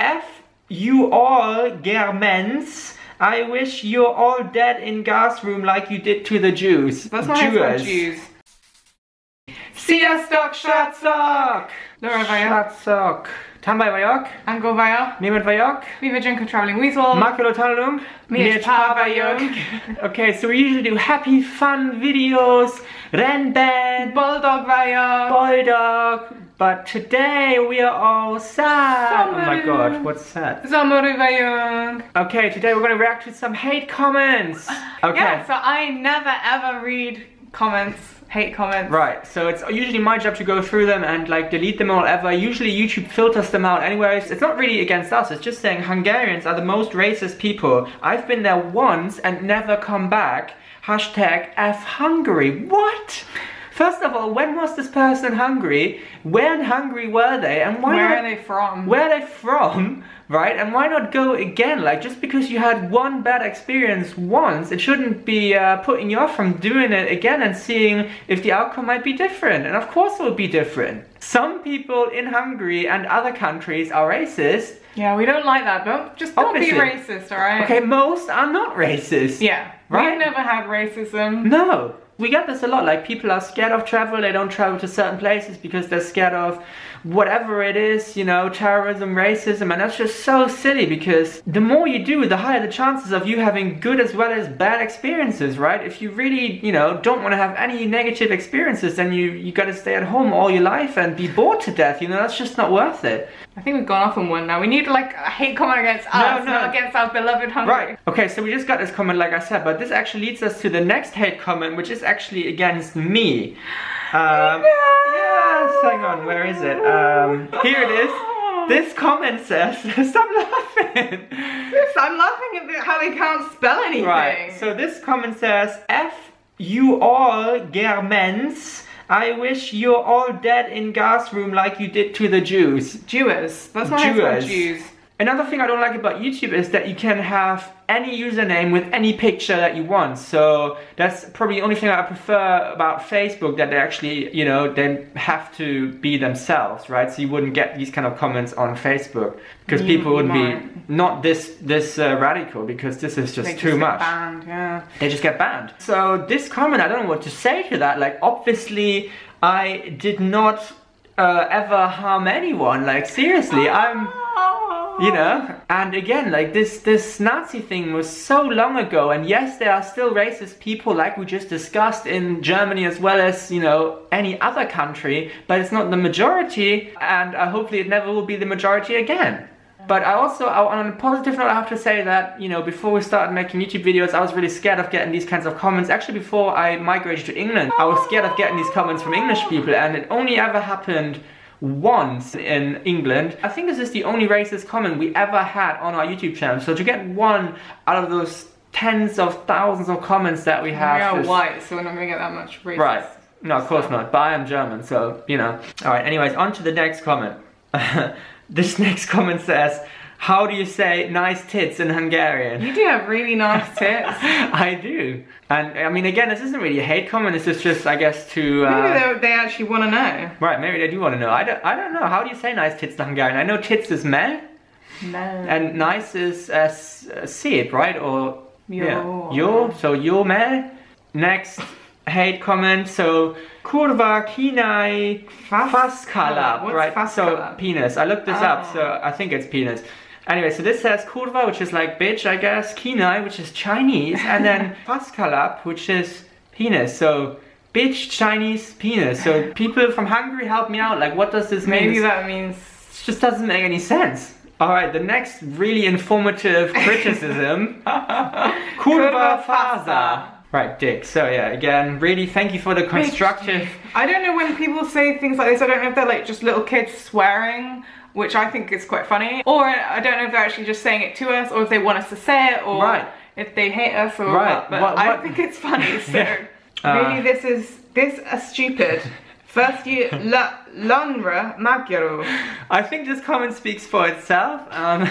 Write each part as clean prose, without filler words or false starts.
F you all Germans. I wish you're all dead in gas room like you did to the Jews. Was heißt das Jews? Sziasztok, srácok! Laura vagyok. Srácok. Tambaj vagyok. Angol vagyok. Német vagyok. Mi vagyunk a Traveling Weasel. Mákról tanulunk. Mi is Pál vagyunk. Okay, so we usually do happy, fun videos. Rendben. Boldog vagyok. Boldog. But today we are all sad. Szomorú. Oh my god, what's sad? Szomorú vagyunk. Okay, today we're going to react to some hate comments. Okay. Yeah, so I never ever read comments, hate comments. Right, so it's usually my job to go through them and like delete them all ever. Usually YouTube filters them out anyways. It's not really against us, it's just saying Hungarians are the most racist people. I've been there once and never come back. Hashtag F Hungary. What? First of all, when was this person in Hungary? Where in Hungary were they? And why Where are they from? Where are they from? Right? And why not go again? Like, just because you had one bad experience once, it shouldn't be putting you off from doing it again and seeing if the outcome might be different. And of course it will be different. Some people in Hungary and other countries are racist. Yeah, we don't like that. Don't Obviously. be racist, alright? Okay, most are not racist. Yeah. Right? We've never had racism. No. We get this a lot, like people are scared of travel, they don't travel to certain places because they're scared of whatever it is, you know, terrorism, racism, and that's just so silly because the more you do, the higher the chances of you having good as well as bad experiences, right? If you really, you know, don't want to have any negative experiences, then you gotta stay at home all your life and be bored to death, you know, that's just not worth it. I think we've gone off on one now. We need like a hate comment against us, not against our beloved Hungary. Right. Okay, so we just got this comment, like I said, but this actually leads us to the next hate comment, which is actually against me. Yes, hang on, where is it? Here it is. This comment says, stop laughing. I'm laughing at how they can't spell anything. Right, so this comment says, F you all Germans. I wish you're all dead in gas room like you did to the Jews. Jews. That's my Jews. Another thing I don't like about YouTube is that you can have any username with any picture that you want. So that's probably the only thing I prefer about Facebook, that they actually, you know, they have to be themselves, right? So you wouldn't get these kind of comments on Facebook because people wouldn't be not this radical, because this is just too much. They just get banned, yeah. They just get banned. So this comment, I don't know what to say to that. Like, obviously I did not ever harm anyone. Like, seriously, you know, and again, like this Nazi thing was so long ago, and yes, there are still racist people like we just discussed in Germany as well as, you know, any other country, but it's not the majority, and hopefully it never will be the majority again. But I also, on a positive note, I have to say that, you know, before we started making YouTube videos, I was really scared of getting these kinds of comments. Actually, before I migrated to England, I was scared of getting these comments from English people, and it only ever happened once in England. I think this is the only racist comment we ever had on our YouTube channel. So to get one out of those tens of thousands of comments that we have. We are white, so we're not gonna get that much racist. Right. No, of course not. But I am German, so, you know. Alright, anyways, on to the next comment. This next comment says, how do you say nice tits in Hungarian? You do have really nice tits. I do. And I mean, again, this isn't really a hate comment, this is just, I guess, to... maybe they actually want to know. Right, maybe they do want to know. I don't know. How do you say nice tits in Hungarian? I know tits is me. No. And nice is szép, right? Or... Yo. Yeah. Yo, so yo me. Next hate comment, so... Kurva kínai faszkalap, right? So, penis. I looked this up, so I think it's penis. Anyway, so this says kurva, which is like bitch, I guess, kínai, which is Chinese, and then faszkalap, which is penis. So, bitch, Chinese, penis. So, people from Hungary, help me out. Like, what does this mean? Maybe that means... It just doesn't make any sense. Alright, the next really informative criticism. Kurva faza. Right, dick. So yeah, again, really thank you for the constructive... I don't know when people say things like this, I don't know if they're like just little kids swearing, which I think is quite funny, or I don't know if they're actually just saying it to us, or if they want us to say it, or if they hate us, or what, but I think it's funny, so maybe this is stupid. First year, Lanra Magyaro. I think this comment speaks for itself.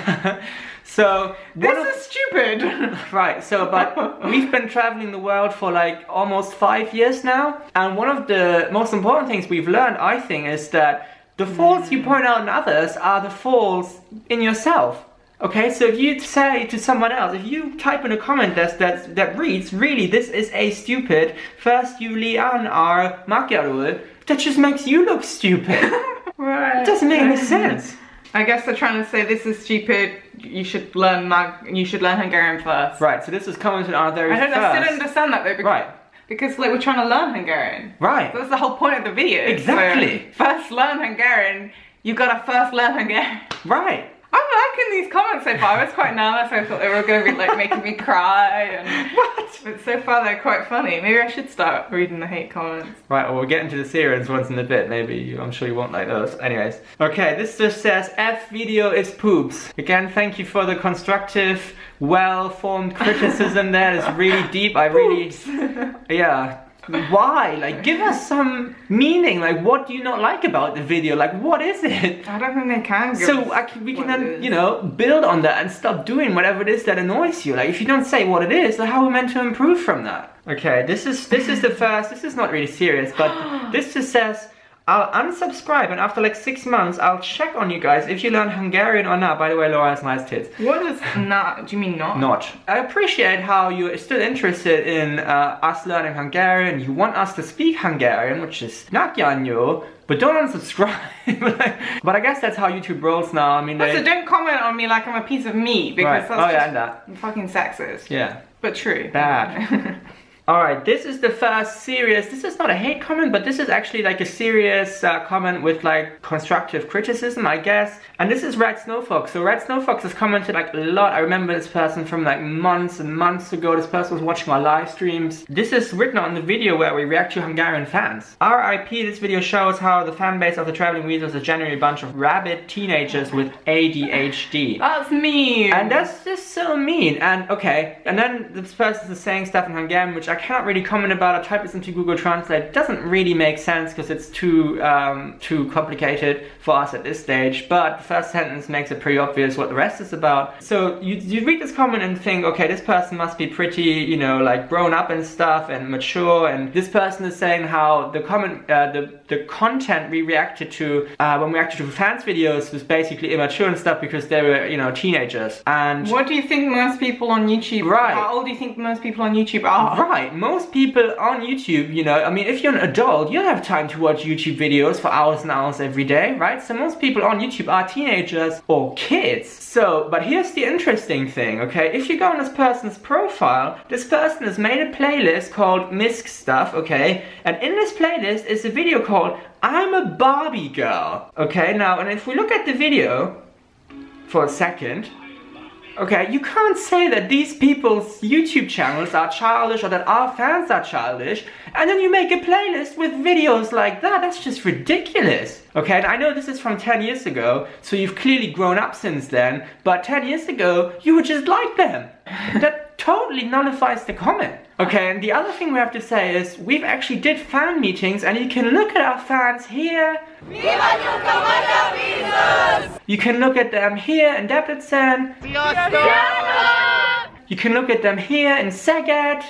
So this is stupid. Right, so but we've been traveling the world for like almost 5 years now, and one of the most important things we've learned, I think, is that The faults you point out in others are the faults in yourself. Okay, so if you say to someone else, if you type in a comment that reads, really, this is a stupid, first Juli an are Magyarul, that just makes you look stupid. Right. It doesn't make any sense. I guess they're trying to say this is stupid. You should learn Hungarian first. Right. So this is commented on their I still don't understand that though. Because, because like we're trying to learn Hungarian. Right. So that's the whole point of the video. Exactly. So first learn Hungarian. You gotta first learn Hungarian. Right. I'm liking these comments so far. I was quite nervous. I thought they were going to be like making me cry. And what? But so far they're quite funny. Maybe I should start reading the hate comments. Right, well we'll get into the Syrians ones in a bit. Maybe, I'm sure you won't like those. Anyways. Okay, this just says, F video is poops. Again, thank you for the constructive, well-formed criticism there. It's really deep. I really... Yeah. Why? Like, give us some meaning. Like, what do you not like about the video? Like, what is it? I don't think they can give So we can then, you know, build on that and stop doing whatever it is that annoys you. Like, if you don't say what it is, then how are we meant to improve from that? Okay, this is the first. This is not really serious, but this just says, I'll unsubscribe, and after like 6 months, I'll check on you guys if you learn Hungarian or not. By the way, Laura has nice tits. What is not? Do you mean not? Not. I appreciate how you're still interested in us learning Hungarian. You want us to speak Hungarian, which is nagyanyó, but don't unsubscribe. But I guess that's how YouTube rolls now. I mean, so don't comment on me like I'm a piece of meat, because that's just fucking sexist. Yeah. But true. Bad. Alright, this is the first serious, this is not a hate comment, but this is actually like a serious comment with like constructive criticism, I guess. And this is Red Snowfox. So Red Snowfox has commented like a lot. I remember this person from like months and months ago. This person was watching our live streams. This is written on the video where we react to Hungarian fans. RIP, this video shows how the fan base of the Traveling Weasels is generally a bunch of rabid teenagers with ADHD. That's mean. And that's just so mean. And okay, and then this person is saying stuff in Hungarian, which I cannot really comment about. I type this into Google Translate. It doesn't really make sense because it's too complicated for us at this stage. But the first sentence makes it pretty obvious what the rest is about. So you read this comment and think, okay, this person must be pretty, you know, like grown up and stuff and mature. And this person is saying how the comment, the content we reacted to when we reacted to fans' videos was basically immature and stuff because they were, you know, teenagers. And what do you think most people on YouTube? Right. How old do you think most people on YouTube are? Right. Most people on YouTube, you know, I mean, if you're an adult, you don't have time to watch YouTube videos for hours and hours every day, right? So most people on YouTube are teenagers or kids. So, but here's the interesting thing, okay? If you go on this person's profile, this person has made a playlist called Misk Stuff, okay? And in this playlist is a video called I'm a Barbie Girl, okay? Now, and if we look at the video for a second, okay, you can't say that these people's YouTube channels are childish or that our fans are childish, and then you make a playlist with videos like that. That's just ridiculous. Okay, and I know this is from 10 years ago, so you've clearly grown up since then, but 10 years ago, you were just like them. That totally nullifies the comment. Okay, and the other thing we have to say is, we've actually did fan meetings, and you can look at our fans here. You can look at them here in Debrecen. You can look at them here in Szeged.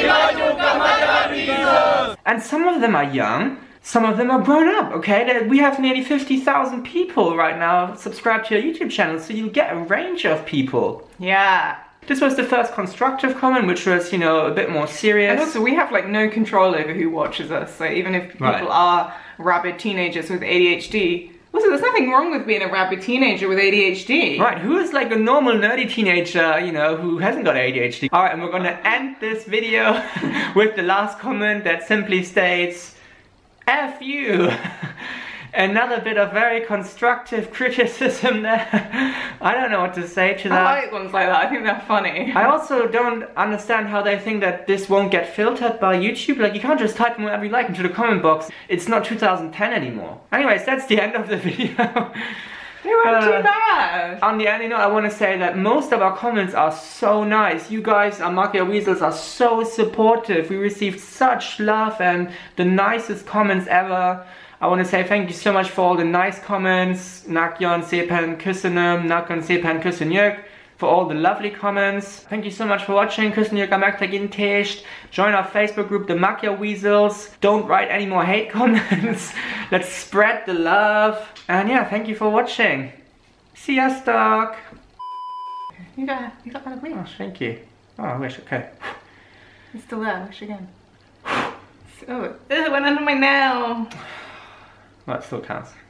And some of them are young, some of them are grown up, okay? We have nearly 50,000 people right now subscribed to your YouTube channel, so you get a range of people. Yeah. This was the first constructive comment, which was, you know, a bit more serious. And also, we have like no control over who watches us, so even if people are rabid teenagers with ADHD, also, there's nothing wrong with being a rabid teenager with ADHD. Right, who is like a normal nerdy teenager, you know, who hasn't got ADHD? Alright, and we're gonna end this video with the last comment that simply states, F you! Another bit of very constructive criticism there. I don't know what to say to that. I like ones like that, I think they're funny. I also don't understand how they think that this won't get filtered by YouTube. Like, you can't just type in whatever you like into the comment box. It's not 2010 anymore. Anyways, that's the end of the video. They weren't too bad. On the end, you know, I want to say that most of our comments are so nice. You guys, our Magyar Weasels, are so supportive. We received such love and the nicest comments ever. I want to say thank you so much for all the nice comments. Nagyon szépen köszönöm, nagyon szépen köszönjük for all the lovely comments. Thank you so much for watching. Küssen your Gamerktagin-Techt. Join our Facebook group, the Makia Weasels. Don't write any more hate comments. Let's spread the love. And yeah, thank you for watching. Sziasztok! You got one of me. Oh, thank you. Oh, I wish, okay. It's still there, wish again. Oh, it went under my nail. Well, it still counts.